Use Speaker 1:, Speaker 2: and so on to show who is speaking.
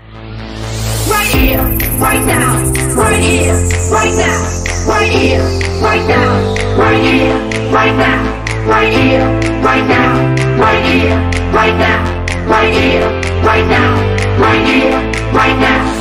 Speaker 1: Right here, right now, right here, right now, right here, right now, right here, right now, right here, right now, right here, right now, right here, right now, right here, right now.